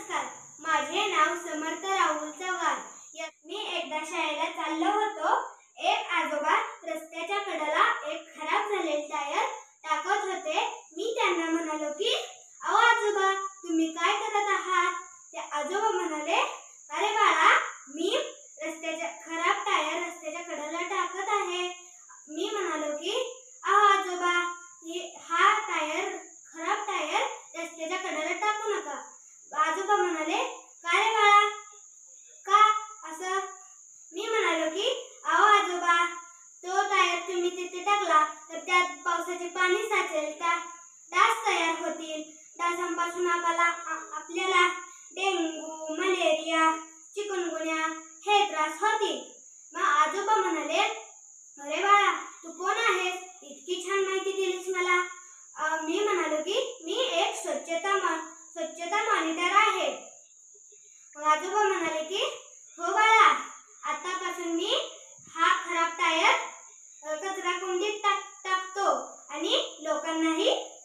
नमस्कार, माझे नाव समर्थ राहुल चव्हाण. मी एकदा शाळेला चाललो होतो. एक आजोबा रस्त्याच्या कडेला एक खराब झालेले टायर टाकत होते. मी त्यांना म्हणालो की अहो आजोबा, तुम्ही काय करत आहात? ते आजोबा म्हणाले, अरे बाळा, मी खराब टायर रस्त्याच्या कडेला टाकत आहे. मी म्हणालो की अहो आजोबा, हा खराब टायर रस्त्याच्या कडेला टाकू नका. आजोबा म्हणाले, का रे बाळा, का असं? मी म्हणालो की अहो आजोबा, तो टायर तुम्ही तिथे टाकला तर त्यात पावसाचे पाणी साचेल, त्यात डास तयार होतील. डासांपासून आपल्याला डेंग्यू, मलेरिया, चिकनगुन्या हे त्रास होतील. मग आजोबा म्हणाले, अरे बाळा, तू कोण आहेस? इतकी छान माहिती दिलीस मला. मी म्हणालो की मी एक स्वच्छता मॉनिटर आहे. मग आजोबा म्हणाले की हो बाळा, आतापासून मी हा खराब टायर कचरा कुंडीत टाकतो आणि लोकांनाही